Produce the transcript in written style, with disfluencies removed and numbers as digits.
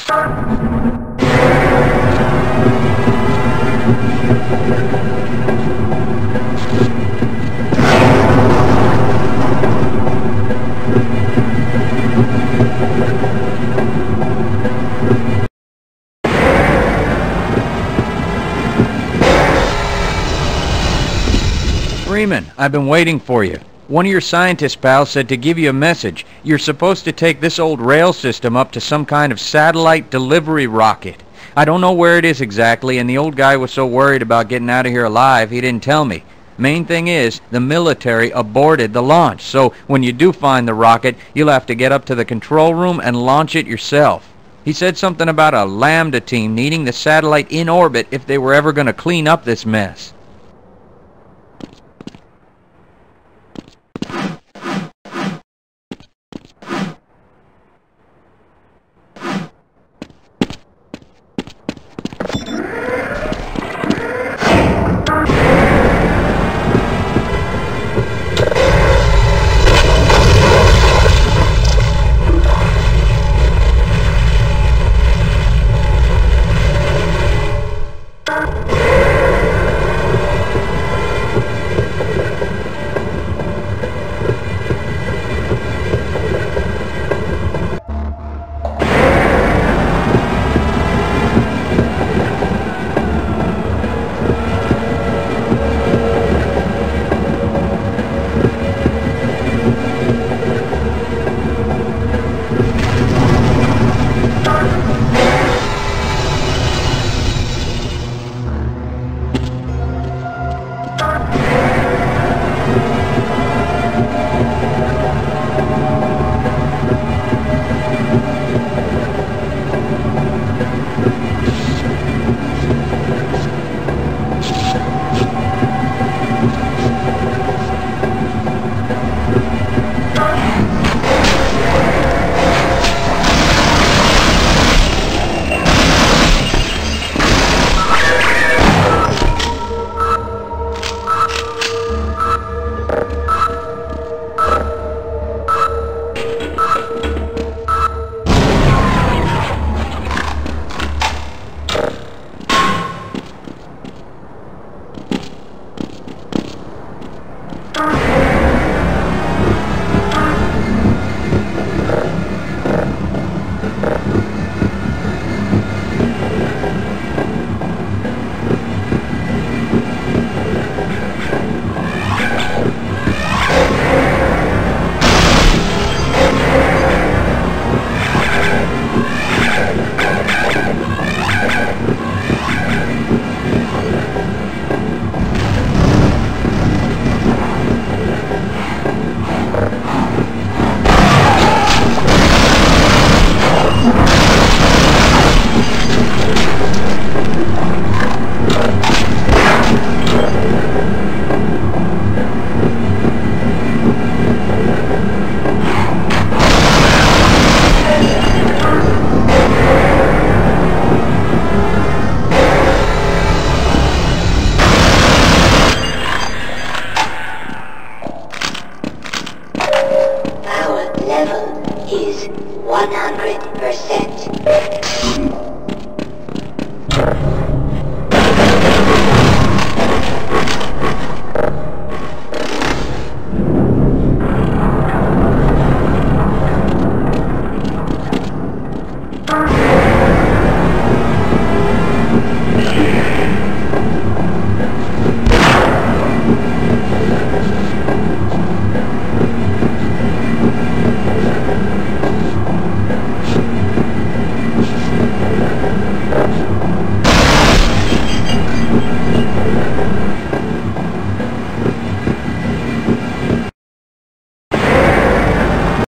Freeman, I've been waiting for you. One of your scientist pals said to give you a message. You're supposed to take this old rail system up to some kind of satellite delivery rocket. I don't know where it is exactly, and the old guy was so worried about getting out of here alive, he didn't tell me. Main thing is, the military aborted the launch, so when you do find the rocket, you'll have to get up to the control room and launch it yourself. He said something about a Lambda team needing the satellite in orbit if they were ever going to clean up this mess. Level is 100%.